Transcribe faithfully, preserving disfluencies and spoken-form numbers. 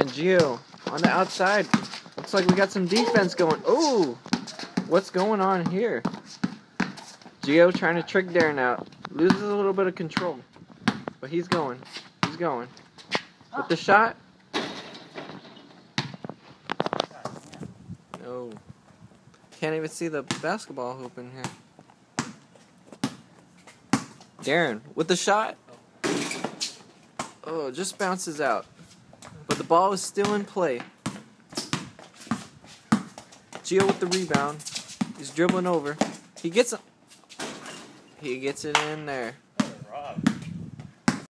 And Gio on the outside. Looks like we got some defense going. Ooh! What's going on here? Gio trying to trick Darren out. Loses a little bit of control. But he's going. He's going. With the shot. No. Can't even see the basketball hoop in here. Darren with the shot. Oh, just bounces out. But the ball is still in play. Gio with the rebound. He's dribbling over. He gets it. He gets it in there.